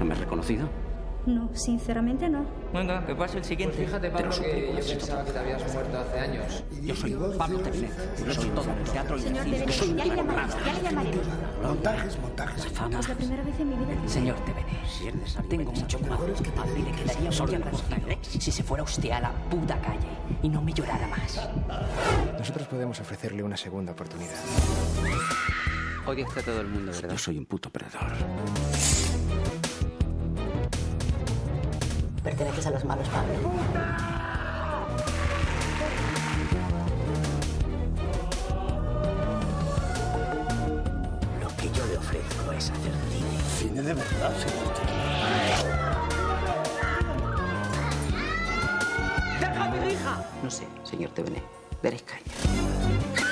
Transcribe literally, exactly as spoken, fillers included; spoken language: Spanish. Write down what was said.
¿No me has reconocido? No, sinceramente no. Venga, que pase el siguiente. Pues fíjate, Pablo, que yo pensaba que te habías muerto hace años. Yo soy Pablo Tebet. Soy todo el teatro y el Señor cine. Tebet, Soy ya le llamaremos, ya le llamaremos. Montajes, montajes. La fama. Es la primera vez en mi vida que... Señor Tebet, tengo mucho cuidado. A mí le quedaría muy agradecido si se fuera usted a la puta calle y no me llorara más. Nosotros podemos ofrecerle una segunda oportunidad. Odias a todo el mundo, ¿verdad? Yo soy un puto perdedor. Perteneces a los malos, Pablo. Lo que yo le ofrezco es hacer cine. Cine de verdad, señor. ¡Deja a mi hija! No sé, señor Tebet. Veréis caña.